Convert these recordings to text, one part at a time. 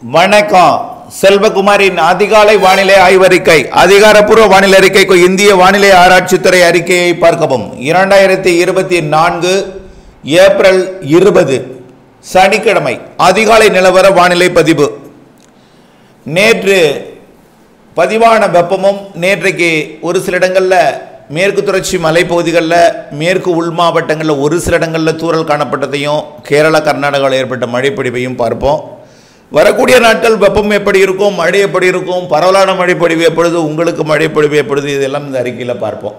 வணக்கம். செல்வகுமாரின் அதிகாலை வானிலை ஆய்வறிக்கை. அதிகாரப்பூர்வ வானிலை அறிக்கைக்கு இந்திய வானிலை ஆராய்ச்சித்துறை அறிக்கையை பார்க்கவும். 2024 ஏப்ரல் 20 சனிக்கிழமை அதிகாலை நிலவர வானிலை பதிவு. நேற்று பதிவான வெப்பமும் நேற்றைக்கு ஒரு சில இடங்களில் மேற்கு தொடர்ச்சி மலைப்பகுதிகளில் மேற்கு உள் மாவட்டங்களில் ஒரு சில இடங்களில் தூறல் காணப்பட்டதையும் கேரளா கர்நாடகாவில் ஏற்பட்ட மழைப்பொழிவையும் பார்ப்போம். வரக்கூடிய நாட்கள் வெப்பம் எப்படி இருக்கும், மழை எப்படி இருக்கும், பரவலான மழைப்பொழிவு எப்பொழுது, உங்களுக்கு மழைப்பொழிவு எப்பொழுது, இதெல்லாம் இந்த அறிக்கையில் பார்ப்போம்.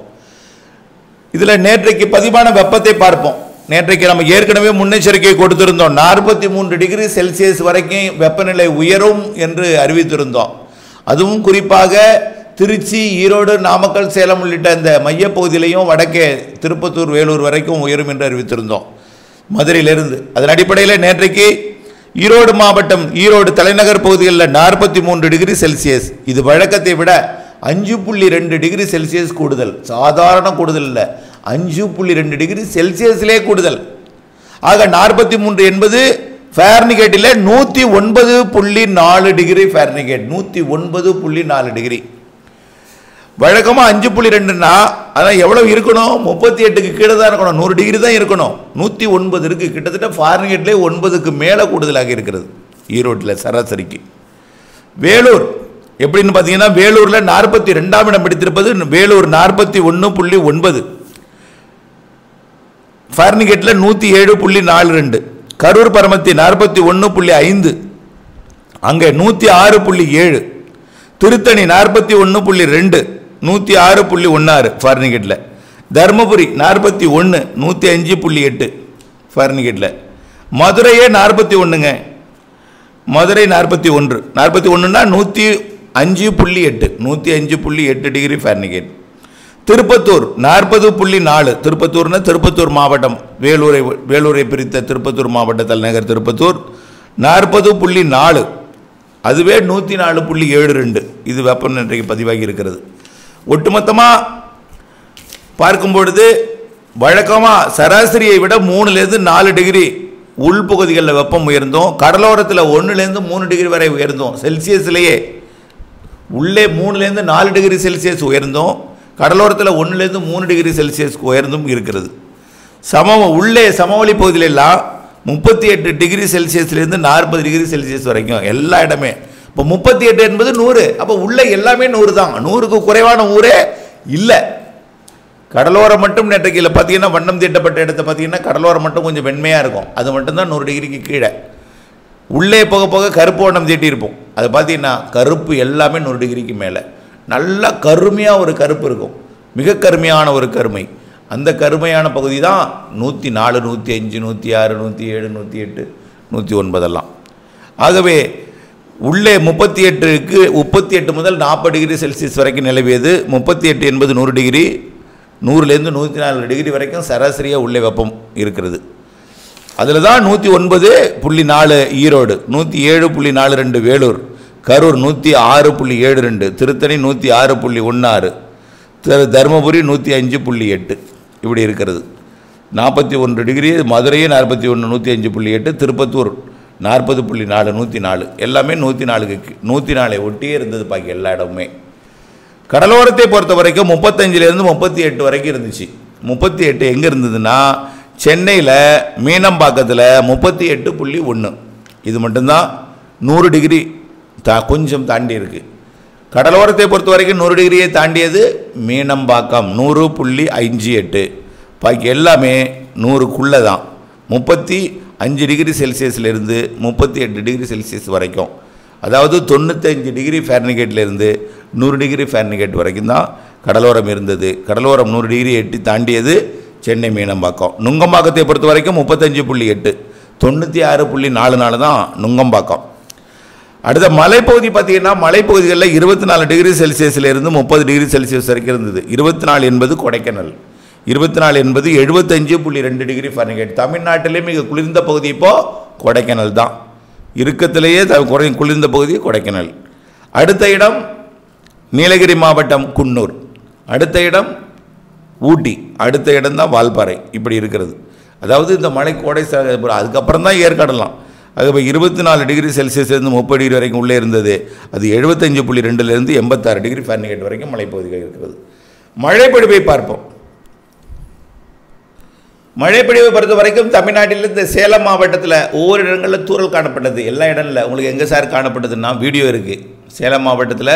இதில் நேற்றைக்கு பதிவான வெப்பத்தை பார்ப்போம். நேற்றைக்கு நம்ம ஏற்கனவே முன்னெச்சரிக்கை கொடுத்திருந்தோம். 43 டிகிரி செல்சியஸ் வரைக்கும் வெப்பநிலை உயரும் என்று அறிவித்திருந்தோம். அதுவும் குறிப்பாக திருச்சி, ஈரோடு, நாமக்கல், சேலம் உள்ளிட்ட இந்த மையப்பகுதியிலையும் வடக்கே திருப்பத்தூர், வேலூர் வரைக்கும் உயரும் என்று அறிவித்திருந்தோம் மதுரையிலிருந்து. அதன் அடிப்படையில் நேற்றைக்கு ஈரோடு மாவட்டம், ஈரோடு தலைநகர் பகுதிகளில் 43 டிகிரி செல்சியஸ். இது வழக்கத்தை விட 5.2 டிகிரி செல்சியஸ் கூடுதல். சாதாரண கூடுதல் இல்லை, 5.2 டிகிரி செல்சியஸ்லே கூடுதல். ஆக 43 என்பது ஃபாரன்ஹீட்டில் 109.4 டிகிரி ஃபாரன்ஹீட், 109.4 டிகிரி. வழக்கமாக 5.2ன்னா அதான் எவ்வளோ இருக்கணும், 38க்கு கீழே தான் இருக்கணும், 100 டிகிரி தான் இருக்கணும். 109 இருக்குது. கிட்டத்தட்ட ஃபாரன்ஹீட்லேயே 9க்கு மேலே கூடுதலாக இருக்கிறது ஈரோட்டில் சராசரிக்கு. வேலூர் எப்படின்னு பார்த்தீங்கன்னா, வேலூரில் 42ஆம் இடம் பிடித்திருப்பது வேலூர் 41.9 ஃபாரன்ஹீட்டில் 107.42. கரூர் பரமத்தி 41.5 அங்கே 106.7. திருத்தணி 41.2 106.16 ஃபாரன்ஹீட்டில். தர்மபுரி 41 105.8 ஃபாரன்ஹீட்டில். மதுரையே 41ங்க, மதுரை 41 41ன்னா 105.8 105.8 டிகிரி ஃபாரன்ஹீட். திருப்பத்தூர் 40.4. திருப்பத்தூர்னா திருப்பத்தூர் மாவட்டம், வேலூரை பிரித்த திருப்பத்தூர் மாவட்ட தலைநகர் திருப்பத்தூர் 40.4, அதுவே 104.72. இது வெப்பம் இன்றைக்கு பதிவாகி இருக்கிறது. ஒட்டுமொத்தமாக பார்க்கும்பொழுது வழக்கமாக சராசரியை விட 3லேருந்து 4 டிகிரி உள்பகுதிகளில் வெப்பம் உயர்ந்தோம். கடலோரத்தில் 1லேருந்து 3 டிகிரி வரை உயர்ந்தோம். செல்சியஸ்லேயே உள்ளே 3லேருந்து 4 டிகிரி செல்சியஸ் உயர்ந்தோம். கடலோரத்தில் 1லேருந்து 3 டிகிரி செல்சியஸ் உயர்ந்தும் இருக்கிறது. உள்ளே சமவெளி பகுதியிலெல்லாம் 38 டிகிரி செல்சியஸ்லேருந்து 40 டிகிரி செல்சியஸ் வரைக்கும் எல்லா இடமே. இப்போ 38 என்பது 100. அப்போ உள்ள எல்லாமே 100 தான். 100க்கு குறைவான ஊரே இல்லை. கடலோரம் மட்டும் நேற்றைக்கு பார்த்தீங்கன்னா, வண்ணம் தீட்டப்பட்ட இடத்தை பார்த்தீங்கன்னா கடலோரம் மட்டும் கொஞ்சம் வெண்மையாக இருக்கும். அது மட்டும்தான் 100 டிகிரிக்கு கீழே. உள்ளே போக போக கருப்பு வண்ணம் தீட்டியிருப்போம். அது பார்த்தீங்கன்னா கருப்பு எல்லாமே 100 டிகிரிக்கு மேலே. நல்லா கருமையாக ஒரு கருப்பு இருக்கும், மிக கருமையான ஒரு கருமை. அந்த கருமையான பகுதி தான் 104 105 106 107 108 109 எல்லாம். ஆகவே உள்ளே 38 முதல் 40 டிகிரி செல்சியஸ் வரைக்கும் நிலவியது. 38 என்பது 100 டிகிரி, 100லேருந்து 104 டிகிரி வரைக்கும் சராசரியாக உள்ளே வெப்பம் இருக்கிறது. அதில் தான் 109.4 ஈரோடு, 107.42 வேலூர், கரூர் 106.72, திருத்தணி 106.16, தருமபுரி 105.8 இப்படி இருக்கிறது. 41 டிகிரி மதுரையே 41 105.8, திருப்பத்தூர் 40.4 104, எல்லாமே 104 ஒட்டியே இருந்தது பாக்கி எல்லா இடமுமே. கடலோரத்தை பொறுத்த வரைக்கும் 35லேருந்து 38 வரைக்கும் இருந்துச்சு. 38 எங்கே இருந்ததுன்னா சென்னையில் மீனம்பாக்கத்தில் 38.1. இது மட்டும்தான் 100 டிகிரி கொஞ்சம் தாண்டி இருக்குது. கடலோரத்தை பொறுத்த வரைக்கும் 100 டிகிரியை தாண்டியது மீனம்பாக்கம் 100.58. பாக்கி எல்லாமே 100க்குள்ளே தான். 35 டிகிரி செல்சியஸ்லேருந்து 38 டிகிரி செல்சியஸ் வரைக்கும், அதாவது 95 டிகிரி ஃபாரன்ஹீட்லேருந்து 100 டிகிரி ஃபாரன்ஹீட் வரைக்கும் தான் கடலோரம் இருந்தது. கடலோரம் 100 டிகிரி எட்டி தாண்டியது சென்னை மீனம்பாக்கம். நுங்கம்பாக்கத்தை பொறுத்த வரைக்கும் 35.8 96.44 தான் நுங்கம்பாக்கம். அடுத்த மலைப்பகுதி பார்த்தீங்கன்னா, மலைப்பகுதிகளில் 24 டிகிரி செல்சியஸ்லேருந்து 30 டிகிரி செல்சியஸ் வரைக்கும் இருந்தது. 24 என்பது கொடைக்கானல், 24 என்பது 75.2 டிகிரி ஃபாரன்ஹீட். தமிழ்நாட்டிலே மிக குளிர்ந்த பகுதி இப்போது கொடைக்கானல் தான். இருக்கத்திலேயே குளிர்ந்த பகுதி கொடைக்கானல். அடுத்த இடம் நீலகிரி மாவட்டம் குன்னூர், அடுத்த இடம் ஊட்டி, அடுத்த இடம் தான் வால்பாறை. இப்படி இருக்கிறது. அதாவது இந்த மலை கோடை அதுக்கப்புறம் தான் ஏற்காடலாம். அது இப்போ 24 டிகிரி செல்சியஸ்லேருந்து 30 டிகிரி வரைக்கும் உள்ளே இருந்தது. அது 75.2லேருந்து 86 டிகிரி ஃபாரன்ஹீட் வரைக்கும் மழைப்பகுதிகள் இருக்கிறது. மழைப்பொழிவை பார்ப்போம். மழைப்பொழிவை பொறுத்த வரைக்கும் தமிழ்நாட்டில் இந்த சேலம் மாவட்டத்தில் ஒவ்வொரு இடங்களில் தூறல் காணப்பட்டது. எல்லா இடம் இல்லை. உங்களுக்கு எங்கே சார் காணப்பட்டதுன்னா வீடியோ இருக்குது. சேலம் மாவட்டத்தில்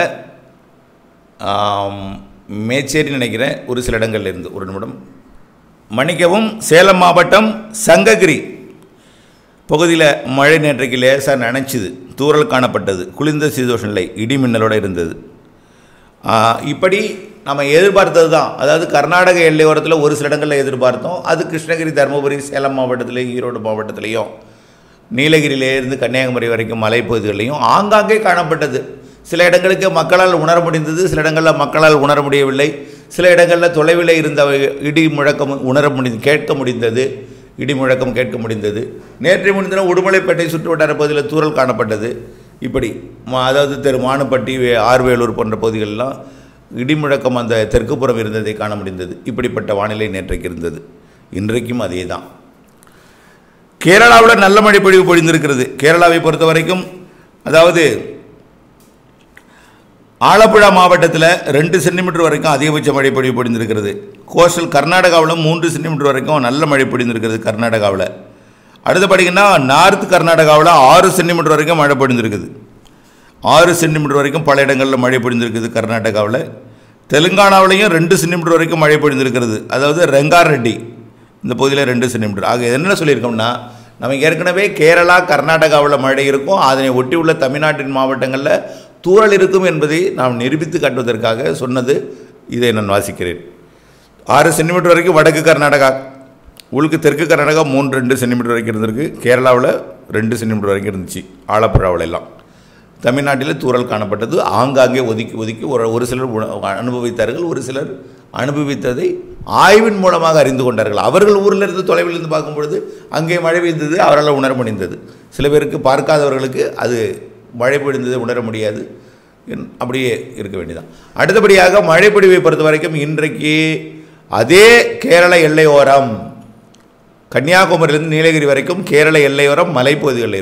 மேச்சேரி நினைக்கிறேன், ஒரு சில இடங்கள்ல இருந்து ஒரு நிமிடம் மன்னிக்கவும். சேலம் மாவட்டம் சங்ககிரி பகுதியில் மழை நேற்றைக்கு லேசாக நனைச்சிது, தூறல் காணப்பட்டது, குளிர்ந்த சீதோஷ நிலை, இடி மின்னலோடு இருந்தது. இப்படி நம்ம எதிர்பார்த்தது தான். அதாவது கர்நாடக எல்லையோரத்தில் ஒரு சில இடங்களில் எதிர்பார்த்தோம். அது கிருஷ்ணகிரி, தருமபுரி, சேலம் மாவட்டத்திலையும் ஈரோடு மாவட்டத்திலையும் நீலகிரியிலேருந்து கன்னியாகுமரி வரைக்கும் மலைப்பகுதிகளிலையும் ஆங்காங்கே காணப்பட்டது. சில இடங்களுக்கு மக்களால் உணர முடிந்தது, சில இடங்களில் மக்களால் உணர முடியவில்லை. சில இடங்களில் தொலைவில் இருந்த இடி முழக்கம் கேட்க முடிந்தது. இடி முழக்கம் கேட்க முடிந்தது. நேற்று முன்தினம் உடுமலைப்பேட்டை சுற்று வட்டார பகுதியில் தூறல் காணப்பட்டது. இப்படி அதாவது மானுப்பட்டி, ஆர்வேலூர் போன்ற பகுதிகளெலாம் இடி முழக்கம் அந்த தெற்குப்புறம் இருந்ததை காண முடிந்தது. இப்படிப்பட்ட வானிலை நேற்றைக்கு இருந்தது. இன்றைக்கும் அதே தான். கேரளாவில் நல்ல மழை பொழிவு பொழிந்திருக்கிறது. கேரளாவை பொறுத்த வரைக்கும் அதாவது ஆலப்புழா மாவட்டத்தில் 2 சென்டிமீட்டர் வரைக்கும் அதிகபட்ச மழை பொழிவு பொழிந்திருக்கிறது. கோஸ்டல் கர்நாடகாவில் 3 சென்டிமீட்டர் வரைக்கும் நல்ல மழை பொழிந்திருக்கிறது கர்நாடகாவில். அடுத்து பார்த்திங்கன்னா நார்த் கர்நாடகாவில் 6 சென்டிமீட்டர் வரைக்கும் மழை பொழிந்திருக்குது. 6 சென்டிமீட்டர் வரைக்கும் பல இடங்களில் மழை பொழிந்திருக்குது கர்நாடகாவில். தெலுங்கானாவிலையும் 2 சென்டிமீட்டர் வரைக்கும் மழை பொழிந்திருக்கிறது. அதாவது ரெங்காரெட்டி இந்த பகுதியில் 2 சென்டிமீட்டர். ஆக என்ன சொல்லியிருக்கோம்னா, நமக்கு ஏற்கனவே கேரளா, கர்நாடகாவில் மழை இருக்கும், அதனை ஒட்டி உள்ள தமிழ்நாட்டின் மாவட்டங்களில் தூறல் இருக்கும் என்பதை நாம் நிரூபித்து காட்டுவதற்காக சொன்னது. இதை நான் வாசிக்கிறேன். 6 சென்டிமீட்டர் வரைக்கும் வடக்கு கர்நாடகா, உங்களுக்கு தெற்கு கர்நாடகா 3-2 சென்டிமீட்டர் வரைக்கும் இருந்திருக்கு. கேரளாவில் 2 சென்டிமீட்டர் வரைக்கும் இருந்துச்சு. ஆலப்புழாவில் எல்லாம் தமிழ்நாட்டில் தூறல் காணப்பட்டது. ஆங்காங்கே ஒதுக்கி ஒரு சிலர் அனுபவித்தார்கள். ஒரு சிலர் அனுபவித்ததை ஆய்வின் மூலமாக அறிந்து கொண்டார்கள். அவர்கள் ஊரில் இருந்து தொலைவில் இருந்து பார்க்கும்பொழுது அங்கே மழை பெய்தது, அவரால் உணர முடிந்தது. சில பேருக்கு பார்க்காதவர்களுக்கு அது மழை பொழிந்ததை உணர முடியாது. அப்படியே இருக்க வேண்டியதான். அடுத்தபடியாக மழைப்பொழிவை பொறுத்த வரைக்கும் இன்றைக்கு அதே கேரள எல்லையோரம், கன்னியாகுமரியிலிருந்து நீலகிரி வரைக்கும் கேரள எல்லையோரம் மலைப்பகுதிகளில்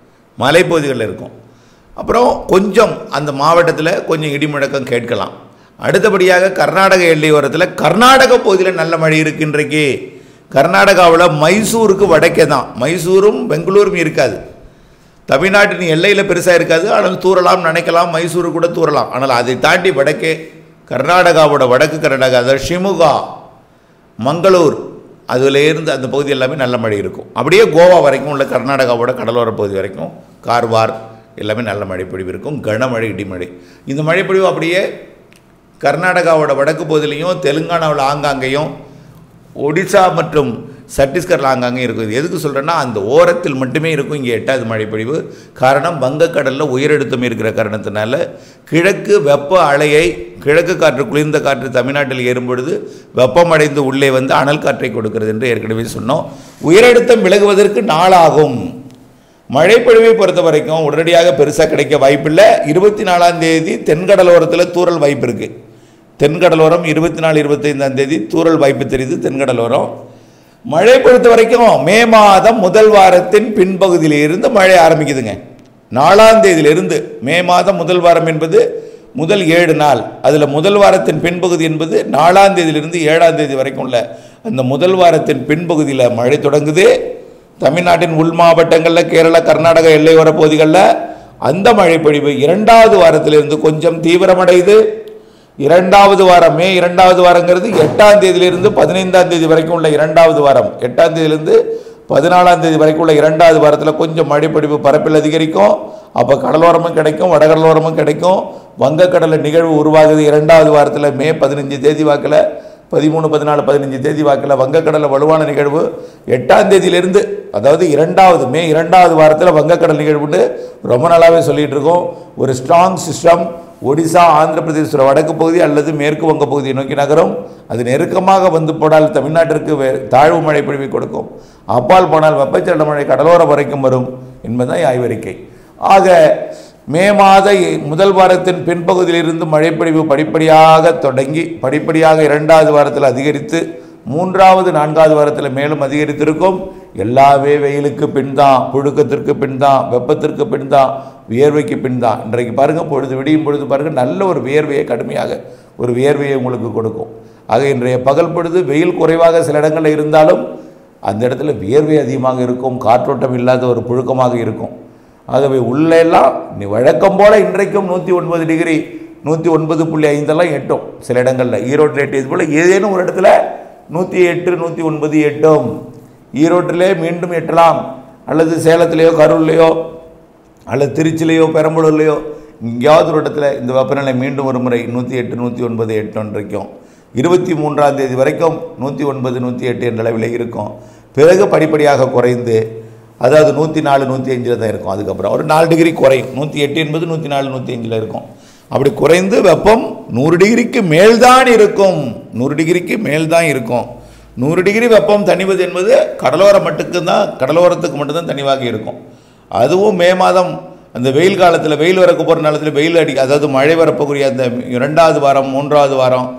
இருக்கும். அப்புறம் கொஞ்சம் அந்த மாவட்டத்தில் கொஞ்சம் இடி முழக்கம் கேட்கலாம். அடுத்தபடியாக கர்நாடக எல்லையோரத்தில் கர்நாடக பகுதியில் நல்ல மழை இருக்குது. இன்றைக்கு கர்நாடகாவில் மைசூருக்கு வடக்கே தான், மைசூரும் பெங்களூரும் இருக்காது. தமிழ்நாட்டின் எல்லையில் பெருசாக இருக்காது. ஆனால் தூறலாம், நினைக்கலாம், மைசூரு கூட தூறலாம். ஆனால் அதை தாண்டி வடக்கே கர்நாடகாவோட வடக்கு கர்நாடகா, அதாவது ஷிமுகா, மங்களூர், அதிலேருந்து அந்த பகுதி எல்லாமே நல்ல மழை இருக்கும். அப்படியே கோவா வரைக்கும் உள்ள கர்நாடகாவோட கடலோர பகுதி வரைக்கும் கார்வார் எல்லாமே நல்ல மழைப்பொழிவு இருக்கும். கனமழை, இடிமழை. இந்த மழைப்பொழிவு அப்படியே கர்நாடகாவோட வடக்கு பகுதியிலையும், தெலுங்கானாவில் ஆங்காங்கேயும், ஒடிசா மற்றும் சத்தீஸ்கரில் ஆங்காங்கே இருக்கும். எதுக்கு சொல்கிறேன்னா, அந்த ஓரத்தில் மட்டுமே இருக்கும் இங்கே 8வது மழைப்பொழிவு. காரணம், வங்கக்கடலில் உயரழுத்தம் இருக்கிற காரணத்தினால கிழக்கு வெப்ப அலையை, கிழக்கு காற்று, குளிர்ந்த காற்று தமிழ்நாட்டில் ஏறும்பொழுது வெப்பமடைந்து உள்ளே வந்து அனல் காற்றை கொடுக்கிறது என்று ஏற்கனவே சொன்னோம். உயரழுத்தம் விலகுவதற்கு நாளாகும். மழைப்பொழிவை பொறுத்த வரைக்கும் உடனடியாக பெருசாக கிடைக்க வாய்ப்பில்லை. 24ஆம் தேதி தென்கடலோரத்தில் தூறல் வாய்ப்பு இருக்குது. தென்கடலோரம் 24, 25ஆம் தேதி தூறல் வாய்ப்பு தெரியுது தென்கடலோரம். மழை பொறுத்த வரைக்கும் மே மாதம் முதல் வாரத்தின் பின்பகுதியிலிருந்து மழை ஆரம்பிக்குதுங்க. 4ஆம் தேதியிலிருந்து மே மாதம் முதல் வாரம் என்பது முதல் 7 நாள். அதில் முதல் வாரத்தின் பின்பகுதி என்பது 4ஆம் தேதியிலிருந்து 7ஆம் தேதி வரைக்கும் உள்ள அந்த முதல் வாரத்தின் பின்பகுதியில் மழை தொடங்குது. தமிழ்நாட்டின் உள் மாவட்டங்களில், கேரளா, கர்நாடகா எல்லையோர பகுதிகளில் அந்த மழைப்பொழிவு 2வது வாரத்திலிருந்து கொஞ்சம் தீவிரமடையுது. 2வது வாரம், மே 2வது வாரங்கிறது 8ஆம் தேதியிலிருந்து 15ஆம் தேதி வரைக்கும் உள்ள 2வது வாரம், 8ஆம் தேதியிலிருந்து 14ஆம் தேதி வரைக்கும் உள்ள 2வது வாரத்தில் கொஞ்சம் மழைப்பொழிவு பரப்பில் அதிகரிக்கும். அப்போ கடலோரமும் கிடைக்கும், வடகடலோரமும் கிடைக்கும். வங்கக்கடலில் நிகழ்வு உருவாகுது 2வது வாரத்தில். மே 15 தேதி வாக்கில், 13, 14, 15 தேதி வாக்கில் வங்கக்கடலில் வலுவான நிகழ்வு. 8ஆம் தேதியிலிருந்து, அதாவது மே 2வது வாரத்தில் வங்கக்கடல் நிகழ்வுன்னு ரொம்ப நாளாகவே சொல்லிகிட்டு இருக்கோம். ஒரு ஸ்ட்ராங் சிஸ்டம் ஒடிசா, ஆந்திர பிரதேச வடக்கு பகுதி அல்லது மேற்கு வங்க பகுதியை நோக்கி நகரும். அது நெருக்கமாக வந்து போனால் தமிழ்நாட்டிற்கு தாழ்வு மழை பொழிவை கொடுக்கும். அப்பால் போனால் வெப்பச்சலன மழை கடலோரம் வரைக்கும் வரும் என்பதுதான் ஆய்வறிக்கை. ஆக மே மாத முதல் வாரத்தின் பின்பகுதியிலிருந்து மழைப்பொழிவு படிப்படியாக தொடங்கி படிப்படியாக 2வது வாரத்தில் அதிகரித்து மூன்றாவது நான்காவது வாரத்தில் மேலும் அதிகரித்திருக்கும். எல்லாமே வெயிலுக்கு பின் தான், புழுக்கத்திற்கு பின் தான், வெப்பத்திற்கு பின் தான், வியர்வைக்கு பின் தான். இன்றைக்கு பாருங்கள், பொழுது விடியும் பொழுது பாருங்கள், நல்ல ஒரு வியர்வையை, கடுமையாக ஒரு வியர்வையை உங்களுக்கு கொடுக்கும். ஆக இன்றைய பகல் பொழுது வெயில் குறைவாக சில இடங்களில் இருந்தாலும் அந்த இடத்துல வியர்வை அதிகமாக இருக்கும், காற்றோட்டம் இல்லாத ஒரு புழுக்கமாக இருக்கும். ஆகவே உள்ளெல்லாம் நீ வழக்கம் போல் இன்றைக்கும் 109 டிகிரி 109.5 எட்டும் சில இடங்களில். ஈரோட்டில் எட்டியது போல் ஏதேனும் ஒரு இடத்துல 108 109 எட்டும். ஈரோட்டிலே மீண்டும் எட்டலாம், அல்லது சேலத்திலேயோ கரூர்லேயோ அல்லது திருச்சிலேயோ பெரம்பலூர்லேயோ எங்கேயாவது ஒரு இடத்துல இந்த வெப்பநிலை மீண்டும் ஒரு முறை 108 109 எட்டும் வரைக்கும் 23ஆம் தேதி வரைக்கும் 109 108 என்ற அளவில் இருக்கும். பிறகு படிப்படியாக குறைந்து, அதாவது 104 105 தான் இருக்கும். அதுக்கப்புறம் ஒரு 4 டிகிரி குறையும். 108 என்பது 104 105 இருக்கும். அப்படி குறைந்து வெப்பம் 100 டிகிரிக்கு மேல்தான் இருக்கும். 100 டிகிரிக்கு மேல்தான் இருக்கும். 100 டிகிரி வெப்பம் தணிவது என்பது கடலோரம் மட்டும்தான், கடலோரத்துக்கு மட்டும்தான் தனிவாக இருக்கும். அதுவும் மே மாதம் அந்த வெயில் காலத்தில், வெயில் வரக்கு போகிற நேரத்தில் வெயில் அதாவது மழை வரப்போக்கூடிய அந்த 2வது வாரம் 3வது வாரம்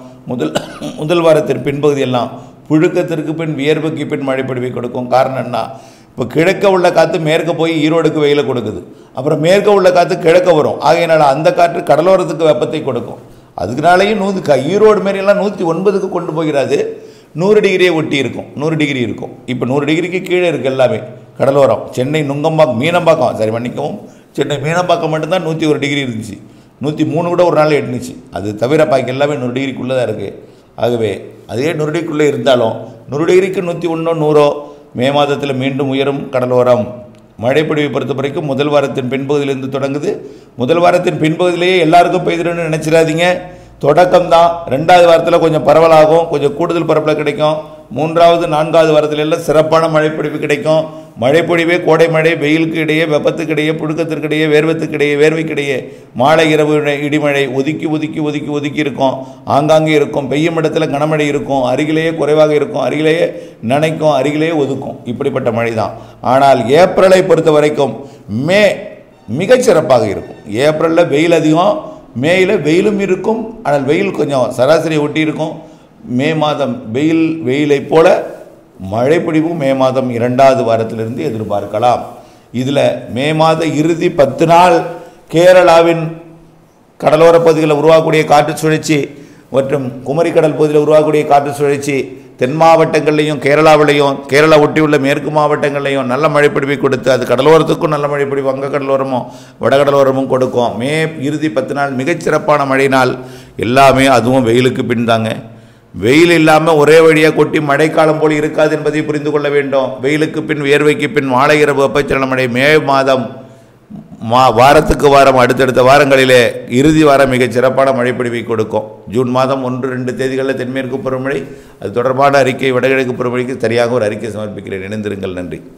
முதல் வாரத்தின் பின்பகுதி எல்லாம் புழுக்கத்திற்கு பின், வியர்வுக்கு பின் மழை பொழிவை கொடுக்கும். காரணம் என்ன? இப்போ கிழக்க உள்ள காற்று மேற்க போய் ஈரோடுக்கு வெயிலை கொடுக்குது, அப்புறம் மேற்க உள்ள காற்று கிழக்க வரும். ஆகையினால அந்த காற்று கடலோரத்துக்கு வெப்பத்தை கொடுக்கும். அதுக்குனாலேயும் ஈரோடு மாரியெல்லாம் 109க்கு கொண்டு போகிறாது. 100 டிகிரியை ஒட்டி இருக்கும், 100 டிகிரி இருக்கும். இப்போ 100 டிகிரிக்கு கீழே இருக்குது எல்லாமே கடலோரம். சென்னை நுங்கம்பாக்கம், மீனம்பாக்கம், சரி மன்னிக்கவும், சென்னை மீனம்பாக்கம் மட்டும்தான் 101 டிகிரி இருந்துச்சு. 103 கூட ஒரு நாள் எட்டுனுச்சு. அது தவிர பாக்கி எல்லாமே 100 டிகிரிக்குள்ளே தான் இருக்குது. ஆகவே அதே 100 டிகிரிக்குள்ளே இருந்தாலும் 100 டிகிரிக்கு 101 100 மே மாதத்தில் மீண்டும் உயரும் கடலோரம். மழைப்பொழிவை பொறுத்த வரைக்கும் முதல் வாரத்தின் பின்பகுதியிலிருந்து தொடங்குது. முதல் வாரத்தின் பின்பகுதியிலேயே எல்லாருக்கும் பெய்திருன்னு நினச்சிடாதீங்க. தொடக்கம் தான். 2வது வாரத்தில் கொஞ்சம் பரவலாகும், கொஞ்சம் கூடுதல் பரப்பில் கிடைக்கும். 3வது 4வது வாரத்தில் எல்லாம் சிறப்பான மழைப்பொழிவு கிடைக்கும். மழைப்பொழிவே கோடை மழை, வெயிலுக்கு இடையே, வெப்பத்துக்கு இடையே, புழுக்கத்திற்கு இடையே, வேர்வைக்கு இடையே, மாலை இரவு இடிமழை ஒதுக்கி ஒதுக்கி ஒதுக்கி ஒதுக்கி இருக்கும். ஆங்காங்கே இருக்கும். பெய்யும் இடத்துல கனமழை இருக்கும், அருகிலேயே குறைவாக இருக்கும், அருகிலேயே நனைக்கும், அருகிலேயே ஒதுக்கும். இப்படிப்பட்ட மழை தான். ஆனால் ஏப்ரலை பொறுத்த வரைக்கும் மே மிகச்சிறப்பாக இருக்கும். ஏப்ரலில் வெயில் அதிகம், மேயில் வெயிலும் இருக்கும். ஆனால் வெயில் கொஞ்சம் சராசரியை ஒட்டி இருக்கும். மே மாதம் வெயிலை போல மழைப்பொழிவும் மே மாதம் 2வது வாரத்திலிருந்து எதிர்பார்க்கலாம். இதில் மே மாத இறுதி 10 நாள் கேரளாவின் கடலோர பகுதிகளில் உருவாகக்கூடிய காற்று சுழற்சி மற்றும் குமரி கடல் பகுதியில் உருவாகக்கூடிய காற்று சுழற்சி தென் மாவட்டங்கள்லையும் கேரளா ஒட்டியுள்ள மேற்கு மாவட்டங்கள்லையும் நல்ல மழைப்பொழிவை கொடுத்து, அது கடலோரத்துக்கும் நல்ல மழைப்பொழிவு, வங்க கடலோரமும் வடகடலோரமும் கொடுக்கும். மே இறுதி 10 நாள் மிகச்சிறப்பான மழை நாள். எல்லாமே அதுவும் வெயிலுக்கு பின் தாங்க. வெயில் இல்லாமல் ஒரே வழியாக கொட்டி மழைக்காலம் போல் இருக்காது என்பதை புரிந்து கொள்ள வேண்டும். வெயிலுக்கு பின், வியர்வைக்கு பின் மாலை இரவு வெப்பச்சலன மழை. மே மாதம் வாரத்துக்கு வாரம் அடுத்தடுத்த வாரங்களிலே இறுதி வாரம் மிகச் சிறப்பான மழைப்பொழிவை கொடுக்கும். ஜூன் மாதம் 1 2 தேதிகளில் தென்மேற்கு பருவமழை. அது தொடர்பான அறிக்கை வடகிழக்கு பருவமழைக்கு சரியாக ஒரு அறிக்கை சமர்ப்பிக்கிறேன். இணைந்திருங்கள். நன்றி.